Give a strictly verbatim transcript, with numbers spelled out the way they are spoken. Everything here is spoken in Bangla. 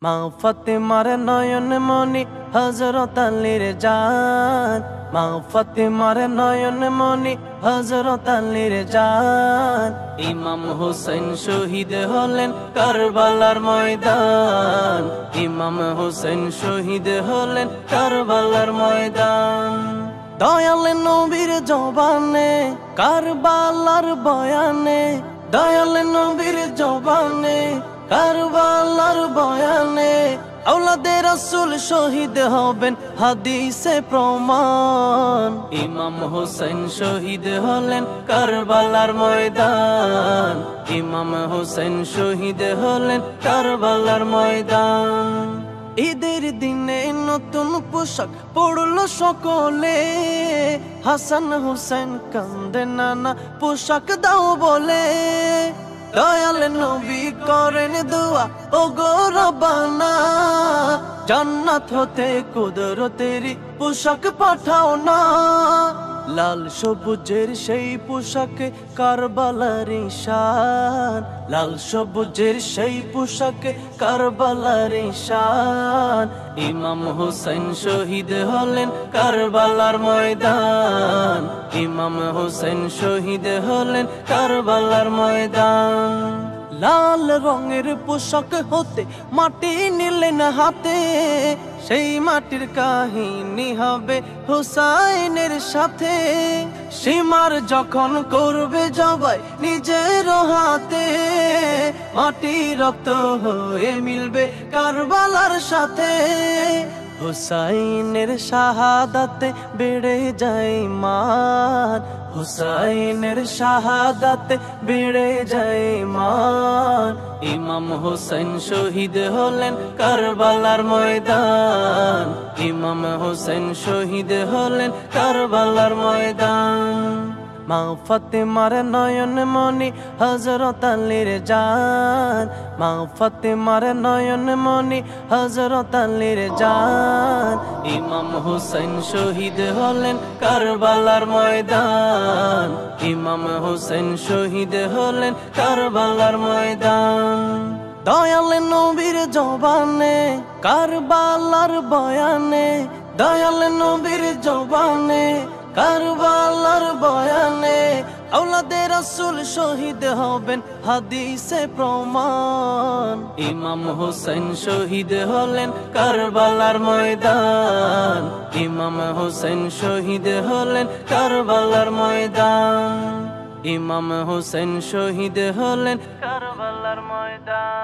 মা ফাতেমার নয়ন মনি হযরত আলীর জান, মা ফাতেমার নয়ন মনি হযরত আলীর জান। ইমাম হোসেন শহীদ হলেন কারবালার ময়দান, ইমাম হোসেন শহীদ হলেন কারবালার ময়দান। দয়াল নবীর জবানে কারবালার বয়ানে, দয়াল নবীর জবানে কারবালার বয়ানে, আওলাদে রাসূল শহীদ হবেন হাদিসে প্রমাণ। ইমাম হোসেন শহীদ হলেন কারবালার ময়দান, ইমাম হোসেন শহীদ হলেন কারবালার ময়দান। ঈদের দিনে নতুন পোশাক পড়লো সকলে, হাসান হোসেন কান্দে নানা পোশাক দাও বলে। দয়াল নবী করেন দোয়া ও গো রব্বানা, জান্নাত হতে কুদরতেরি পোশাক পাঠাও না। লাল সবুজের সেই পোশাকে কারবালার শান, লাল সবুজের সেই পোশাকে কারবালার শান। ইমাম হোসেন শহীদ হলেন কারবালার ময়দান, ইমাম হোসেন শহীদ হলেন কারবালার ময়দান। লাল রঙের পোশাক হতে মাটি নিলেন হাতে, সেই মাটির কাহিনী হবে হুসাইনের সাথে। সীমার যখন করবে জবাই নিজের হাতে, মাটি রক্ত হয়ে মিলবে কারবালার সাথে। হুসাইনের শাহাদাতে বেড়ে যায় মান, হুসাইনের শাহাদাতে বেড়ে যায় মান। ইমাম হোসেন শহীদ হলেন কারবালার ময়দান, ইমাম হোসেন শহীদ হলেন কারবালার ময়দান। মা ফাতেমার নয়ন মনি হযরত আলীর জান, মা ফাতেমার নয়ন মনি হযরত আলীর জান। ইমাম হোসেন শহীদ হলেন কারবালার ময়দান, ইমাম হোসেন শহীদ হলেন কারবালার ময়দান। দয়াল নবীর জবানে কারবালার বয়ানে, দয়াল নবীর জবানে কারবালার বয়ানে, আওলাদে রাসূল শহীদ হবেন হাদিসে প্রমাণ। ইমাম হোসেন শহীদ হলেন কারবালার ময়দান, ইমাম হোসেন শহীদ হলেন কারবালার ময়দান, ইমাম হোসেন শহীদ হলেন কারবালার ময়দান।